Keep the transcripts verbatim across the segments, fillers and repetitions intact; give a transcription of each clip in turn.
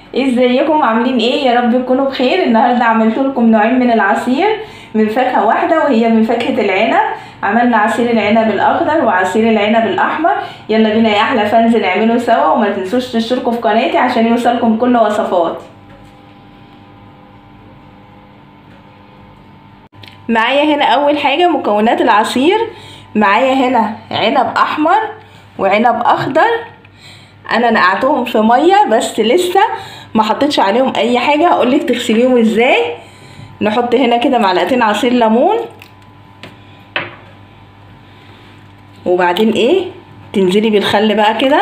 ازيكم عاملين ايه؟ يا رب تكونوا بخير. النهارده عملت لكم نوعين من العصير من فاكهه واحده وهي من فاكهه العنب. عملنا عصير العنب الاخضر وعصير العنب الاحمر. يلا بينا يا احلى فانز نعمله سوا، وما تنسوش تشتركوا في قناتي عشان يوصلكم كل وصفاتي. معايا هنا اول حاجه مكونات العصير. معايا هنا عنب احمر وعنب اخضر، انا نقعتهم في ميه بس لسه ما حطيتش عليهم اي حاجه. هقولك تغسليهم ازاي. نحط هنا كده معلقتين عصير ليمون، وبعدين ايه تنزلي بالخل بقى كده.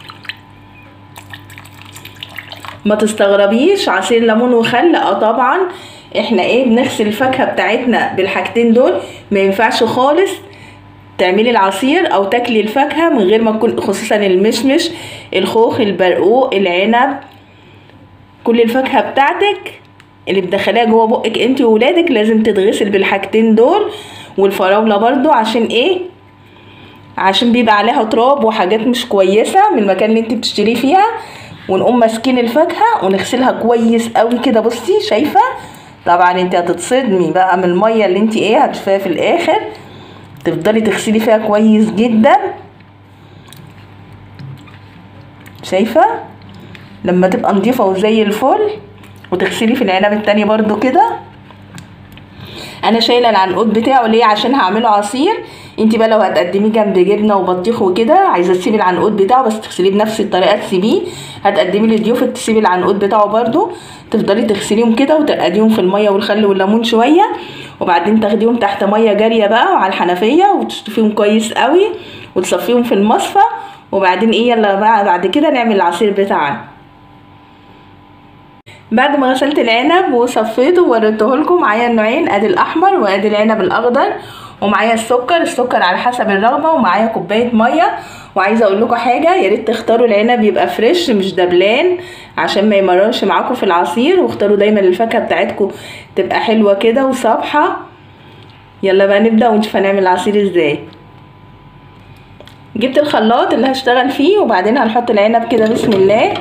ما تستغربيش عصير ليمون وخل، اه طبعا احنا ايه بنغسل الفاكهه بتاعتنا بالحاجتين دول. ما ينفعش خالص تعملي العصير او تاكلي الفاكهه من غير ما تكون، خصوصا المشمش، الخوخ، البرقوق، العنب، كل الفاكهه بتاعتك اللي بتدخليها جوه بقك انت وولادك لازم تتغسل بالحاجتين دول. والفراوله برضو عشان ايه؟ عشان بيبقى عليها تراب وحاجات مش كويسه من المكان اللي انت بتشتريه فيها. ونقوم ماسكين الفاكهه ونغسلها كويس قوي كده. بصي شايفه؟ طبعا انت هتتصدمي بقى من الميه اللي انت ايه هتشوفيها في الاخر. تفضلي تغسلي فيها كويس جدا. شايفه لما تبقى نضيفه وزي الفل. وتغسلي في العنب التاني برضو كده. انا شايله العنقود بتاعه ليه؟ عشان هعمله عصير. انت بقى لو هتقدميه جنب جبنه وبطيخ وكده عايزه تسيبي العنقود بتاعه بس تغسليه بنفس الطريقه تسيبيه. هتقدمي لضيوفك تسيبي العنقود بتاعه برضو. تفضلي تغسليهم كده وتقعديهم في الميه والخل والليمون شويه، وبعدين تاخديهم تحت ميه جاريه بقى وعلى الحنفيه وتشطفيهم كويس قوي وتصفيهم في المصفى. وبعدين ايه يلا بقى بعد كده نعمل العصير بتاعنا. بعد ما غسلت العنب وصفيته ووريته لكم، معايا النوعين، ادي الاحمر وادي العنب الاخضر، ومعايا السكر السكر على حسب الرغبه، ومعايا كوبايه ميه. وعايزه اقول لكم حاجه، يا ريت تختاروا العنب يبقى فريش مش دبلان عشان ما يمررش معاكم في العصير. واختاروا دايما الفاكهه بتاعتكم تبقى حلوه كده وصابحه. يلا بقى نبدا ونشوف هنعمل العصير ازاي. جبت الخلاط اللي هشتغل فيه، وبعدين هنحط العنب كده بسم الله،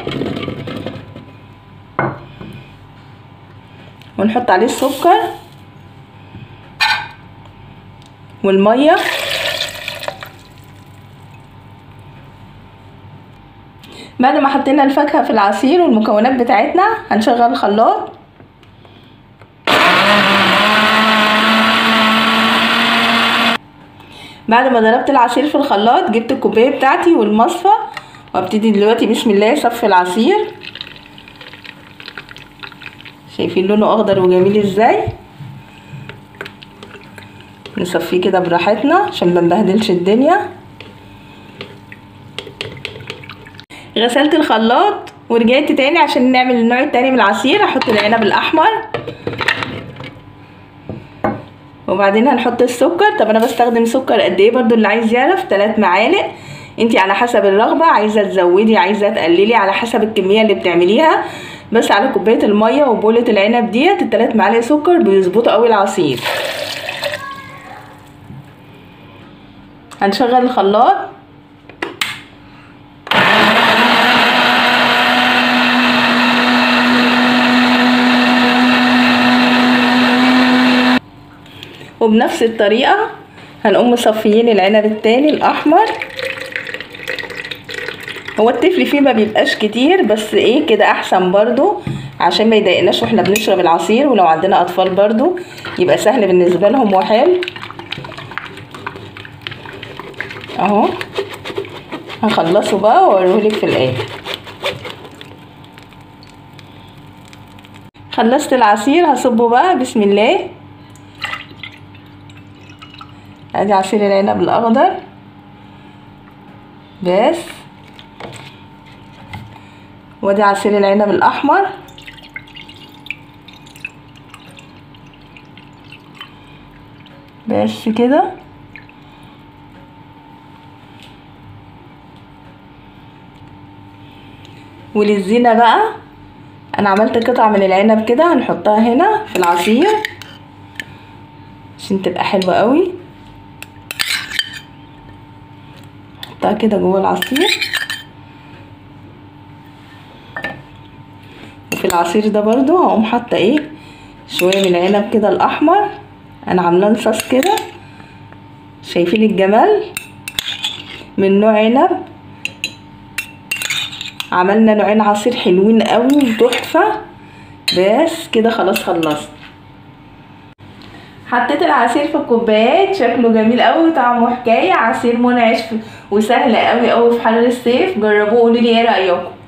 ونحط عليه السكر والميه. بعد ما حطينا الفاكهه في العصير والمكونات بتاعتنا هنشغل الخلاط. بعد ما ضربت العصير في الخلاط جبت الكوبايه بتاعتي والمصفى، وابتدي دلوقتي بسم الله اصفي العصير. شايفين لونه اخضر وجميل ازاي؟ نصفيه كده براحتنا عشان ما نبهدلش الدنيا. غسلت الخلاط ورجعت تاني عشان نعمل النوع التاني من العصير. هحط العنب الاحمر، وبعدين هنحط السكر. طب انا بستخدم سكر قد ايه برضو اللي عايز يعرف، ثلاث معالق. انتي على حسب الرغبه، عايزه تزودي عايزه تقللي على حسب الكميه اللي بتعمليها. بس على كوبايه الميه وبوله العنب ديت الثلاث معالق سكر بيظبطوا قوي العصير. هنشغل الخلاط. وبنفس الطريقه هنقوم مصفيين العنب التاني الاحمر. هو التفل فيه ما بيبقاش كتير بس ايه كده احسن برضو عشان ما يضايقناش واحنا بنشرب العصير، ولو عندنا اطفال برضو يبقى سهل بالنسبه لهم وحلو. اهو هخلصه بقى واوريهولك في الاخر. خلصت العصير هصبه بقى بسم الله. ادي عصير العنب الاخضر بس، وادي عصير العنب الاحمر بس كده. وللزينة بقى انا عملت قطع من العنب كده هنحطها هنا في العصير عشان تبقى حلوة قوي. نحطها كده جوه العصير. وفي العصير ده برضو هقوم حاطه ايه شويه من العنب كده الاحمر. انا عاملاه صوص كده، شايفين الجمال؟ من نوع عنب. عملنا نوعين عصير حلوين قوي وتحفه. بس كده خلاص خلصت. حطيت العصير في الكوبايات، شكله جميل قوي وطعمه حكايه. عصير منعش وسهل قوي قوي في حر الصيف. جربوه وقولوا لي ايه رايكم.